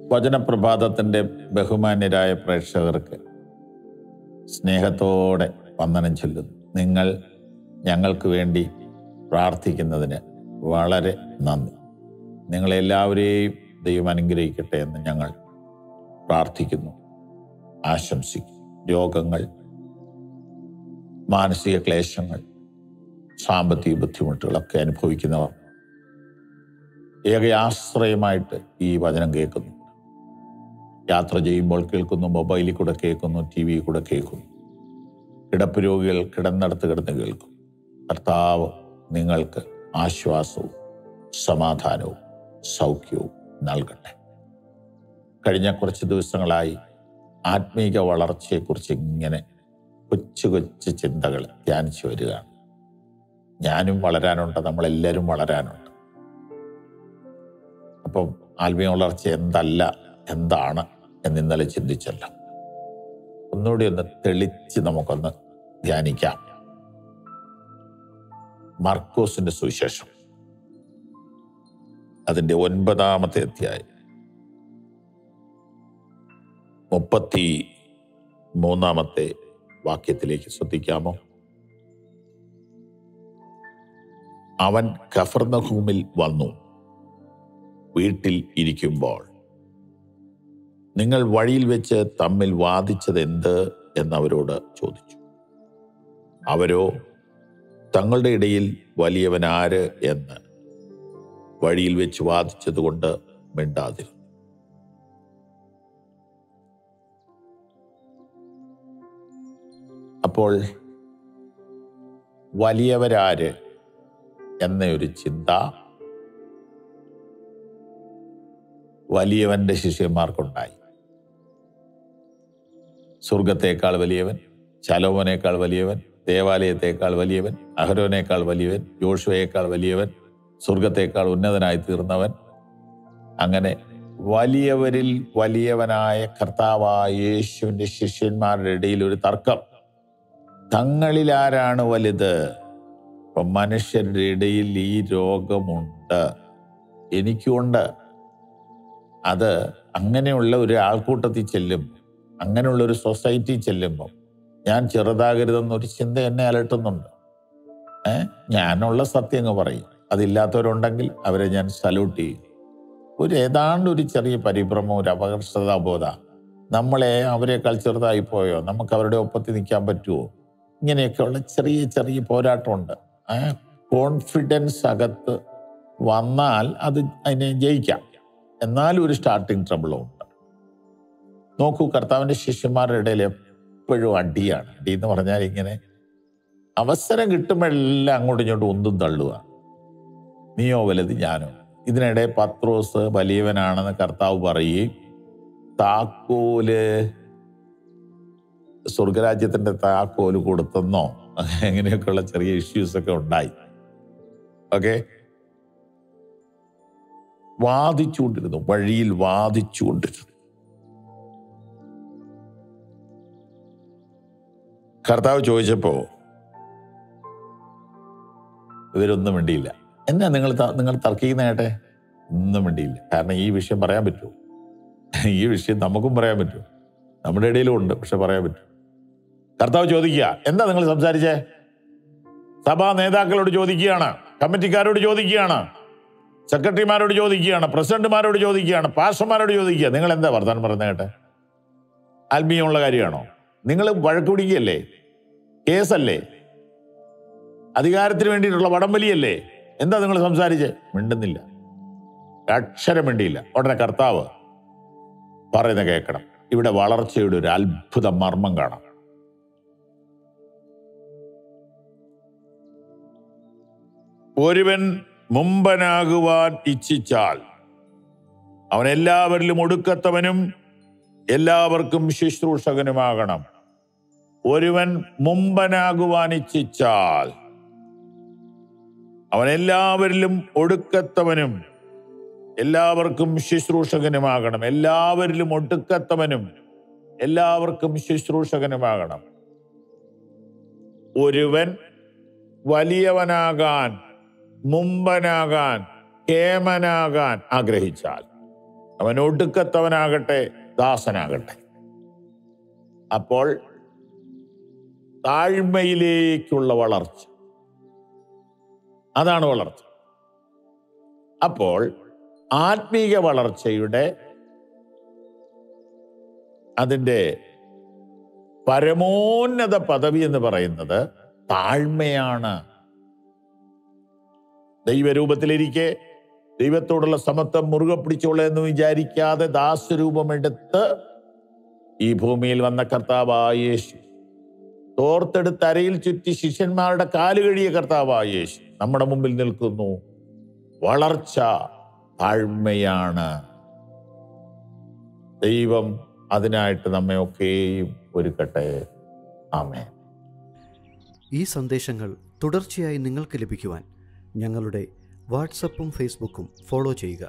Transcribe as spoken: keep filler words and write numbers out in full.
വചനപ്രഭാതത്തിൻ്റെ ബഹുമാന്യരായ പ്രേക്ഷകർക്ക് സ്നേഹത്തോടെ വന്ദനം ചൊല്ലുന്നു. നിങ്ങൾ ഞങ്ങൾക്ക് വേണ്ടി പ്രാർത്ഥിക്കുന്നതിന് വളരെ നന്ദി. നിങ്ങളെല്ലാവരെയും ദൈവം അനുഗ്രഹിക്കട്ടെ എന്ന് ഞങ്ങൾ പ്രാർത്ഥിക്കുന്നു, ആശംസിക്കുന്നു. രോഗങ്ങൾ, മാനസിക ക്ലേശങ്ങൾ, സാമ്പത്തിക ബുദ്ധിമുട്ടുകളൊക്കെ അനുഭവിക്കുന്നവർ ഏക ആശ്രയമായിട്ട് ഈ വചനം കേൾക്കുന്നു. യാത്ര ചെയ്യുമ്പോൾ കേൾക്കുന്നു, മൊബൈലിൽ കൂടെ കേൾക്കുന്നു, ടി വിയിൽ കൂടെ കേൾക്കുന്നു. കിടപ്പ് രോഗികൾ കിടന്നിടത്ത് കിടന്ന് കേൾക്കും. കർത്താവ് നിങ്ങൾക്ക് ആശ്വാസവും സമാധാനവും സൗഖ്യവും നൽകട്ടെ. കഴിഞ്ഞ കുറച്ച് ദിവസങ്ങളായി ആത്മീക വളർച്ചയെക്കുറിച്ച് ഇങ്ങനെ കൊച്ചു കൊച്ചു ചിന്തകൾ ധ്യാനിച്ചു വരികയാണ്. ഞാനും വളരാനുണ്ട്, നമ്മളെല്ലാവരും വളരാനുണ്ട്. അപ്പം ആത്മീയ വളർച്ച എന്തല്ല, എന്താണ് എന്ന് ഇന്നലെ ചിന്തിച്ചല്ലോ. ഒന്നുകൂടി ഒന്ന് തെളിച്ച് നമുക്കൊന്ന് ധ്യാനിക്കാം. മർക്കോസിന്റെ സുവിശേഷം അതിൻ്റെ ഒൻപതാമത്തെ അധ്യായം മുപ്പത്തി മൂന്നാമത്തെ വാക്യത്തിലേക്ക് ശ്രദ്ധിക്കാമോ? അവൻ കഫർന്നഹൂമിൽ വന്നു. വീട്ടിൽ ഇരിക്കുമ്പോൾ നിങ്ങൾ വഴിയിൽ വെച്ച് തമ്മിൽ വാദിച്ചത് എന്ത് എന്നവരോട് ചോദിച്ചു. അവരോ തങ്ങളുടെ ഇടയിൽ വലിയവൻ ആര് എന്ന് വഴിയിൽ വെച്ച് വാദിച്ചത് കൊണ്ട് മിണ്ടാതിരുന്നു. അപ്പോൾ വലിയവരാര് എന്നൊരു ചിന്ത വലിയവന്റെ ശിഷ്യന്മാർക്കുണ്ടായി. സ്വർഗത്തേക്കാൾ വലിയവൻ, ശലോമോനേക്കാൾ വലിയവൻ, ദേവാലയത്തേക്കാൾ വലിയവൻ, അഹരോനേക്കാൾ വലിയവൻ, യോശുവയേക്കാൾ വലിയവൻ, സ്വർഗത്തേക്കാൾ ഉന്നതനായി തീർന്നവൻ. അങ്ങനെ വലിയവരിൽ വലിയവനായ കർത്താവായ യേശുവിൻ്റെ ശിഷ്യന്മാരുടെ ഇടയിൽ ഒരു തർക്കം. തങ്ങളിൽ ആരാണ് വലുത്? ഇപ്പം മനുഷ്യരുടെ ഇടയിൽ ഈ രോഗമുണ്ട്, എനിക്കുണ്ട്. അത് അങ്ങനെയുള്ള ഒരു ആൾക്കൂട്ടത്തിൽ ചെല്ലും, അങ്ങനെയുള്ള ഒരു സൊസൈറ്റി ചെല്ലുമ്പോൾ ഞാൻ ചെറുതാകരുതെന്നൊരു ചിന്ത എന്നെ അലട്ടുന്നുണ്ട്. ഏഹ് ഞാനുള്ള സത്യം അങ്ങ് പറയും. അതില്ലാത്തവരുണ്ടെങ്കിൽ അവരെ ഞാൻ സല്യൂട്ട് ചെയ്യും. ഒരു ഏതാണ്ട് ഒരു ചെറിയ പരിഭ്രമം, ഒരു അപകർഷതാബോധ, നമ്മളെ അവരെക്കാൾ ചെറുതായി പോയോ, നമുക്ക് അവരുടെ ഒപ്പത്തിൽ നിൽക്കാൻ പറ്റുമോ, ഇങ്ങനെയൊക്കെയുള്ള ചെറിയ ചെറിയ പോരാട്ടമുണ്ട്. ഏഹ് കോൺഫിഡൻസ് അകത്ത് വന്നാൽ അത് അതിനെ ജയിക്കാം. എന്നാലും ഒരു സ്റ്റാർട്ടിങ് ട്രബിളും ഉണ്ട്. നോക്കൂ, കർത്താവിൻ്റെ ശിഷ്യന്മാരുടെ ഇടയിൽ എപ്പോഴും അടിയാണ്. അടി എന്ന് പറഞ്ഞാൽ ഇങ്ങനെ അവസരം കിട്ടുമ്പോഴെല്ലാം അങ്ങോട്ടും ഇങ്ങോട്ടും ഒന്നും തള്ളുക. നീയോ വലുത്, ഞാനോ. ഇതിനിടെ പത്രോസ് വലിയവനാണെന്ന് കർത്താവ് പറയുകയും താക്കോല് സ്വർഗരാജ്യത്തിന്റെ താക്കോല് കൊടുത്തെന്നോ അങ്ങനെയൊക്കെയുള്ള ചെറിയ ഇഷ്യൂസൊക്കെ ഉണ്ടായി. ഓക്കെ, വാദിച്ചുകൊണ്ടിരുന്നു, വഴിയിൽ വാദിച്ചുകൊണ്ടിരുന്നു. കർത്താവ് ചോദിച്ചപ്പോ ഇവരൊന്നും മിണ്ടിയില്ല. എന്നാ നിങ്ങൾ നിങ്ങൾ തർക്കിക്കുന്ന കേട്ടെ? ഒന്നും മിണ്ടിയില്ല. കാരണം ഈ വിഷയം പറയാൻ പറ്റുമോ? ഈ വിഷയം നമുക്കും പറയാൻ പറ്റുമോ? നമ്മുടെ ഇടയിലും ഉണ്ട്, പക്ഷെ പറയാൻ പറ്റും. കർത്താവ് ചോദിക്കുക, എന്താ നിങ്ങൾ സംസാരിച്ചേ? സഭാ നേതാക്കളോട് ചോദിക്കുകയാണ്, കമ്മിറ്റിക്കാരോട് ചോദിക്കുകയാണ്, സെക്രട്ടറിമാരോട് ചോദിക്കുകയാണ്, പ്രസിഡന്റുമാരോട് ചോദിക്കുകയാണ്, പാസ്റ്റർമാരോട് ചോദിക്കുക, നിങ്ങൾ എന്താ വർത്താനം പറയുന്ന കേട്ടെ? ആത്മീയമുള്ള കാര്യമാണോ? നിങ്ങൾ വഴക്ക് പിടിക്കുകയല്ലേ? കേസല്ലേ? അധികാരത്തിന് വേണ്ടിയിട്ടുള്ള വടംവലിയല്ലേ? എന്താ നിങ്ങൾ സംസാരിച്ചേ? മിണ്ടുന്നില്ല, അക്ഷരം മിണ്ടിയില്ല. ഉടനെ കർത്താവ് പറയുന്ന കേൾക്കണം. ഇവിടെ വളർച്ചയുടെ ഒരു അത്ഭുത മർമ്മം കാണാം. ഒരുവൻ മുമ്പനാകുവാൻ ഇച്ഛിച്ചാൽ അവൻ എല്ലാവരിലും ഒടുക്കത്തവനും എല്ലാവർക്കും ശുശ്രൂഷകനുമാകണം. ഒരുവൻ മുമ്പനാകുവാൻ ഇച്ഛിച്ചാൽ അവൻ എല്ലാവരിലും ഒടുക്കത്തവനും എല്ലാവർക്കും ശുശ്രൂഷകനുമാകണം. എല്ലാവരിലും ഒടുക്കത്തവനും എല്ലാവർക്കും ശുശ്രൂഷകനുമാകണം. ഒരുവൻ വലിയവനാകാൻ, മുമ്പനാകാൻ, കേമനാകാൻ ആഗ്രഹിച്ചാൽ അവൻ ഒടുക്കത്തവനാകട്ടെ ദാസനാകട്ടെ. അപ്പോൾ താഴ്മയിലേക്കുള്ള വളർച്ച, അതാണ് വളർച്ച. അപ്പോൾ ആത്മീയ വളർച്ചയുടെ അതിൻ്റെ പരമോന്നത പദവി എന്ന് പറയുന്നത് താഴ്മയാണ്. ദൈവരൂപത്തിലിരിക്കെ ദൈവത്തോടുള്ള സമത്വം മുറുകെ പിടിച്ചോളൂ എന്ന് വിചാരിക്കാതെ ദാസരൂപമെടുത്ത് ഈ ഭൂമിയിൽ വന്ന കർത്താവായ യേശു, തോർത്തെടുത്ത് അരയിൽ ചുറ്റി ശിഷ്യന്മാരുടെ കാല് കഴിയ കർത്താവായ യേശു നമ്മുടെ മുമ്പിൽ നിൽക്കുന്നു. വളർച്ച താഴ്മയാണ്. ദൈവം അതിനായിട്ട് നമ്മെ ഒക്കെയും ഒരുക്കട്ടെ. ആമേൻ. ഈ സന്ദേശങ്ങൾ തുടർച്ചയായി നിങ്ങൾക്ക് ലഭിക്കുവാൻ ഞങ്ങളുടെ വാട്സപ്പും ഫേസ്ബുക്കും ഫോളോ ചെയ്യുക.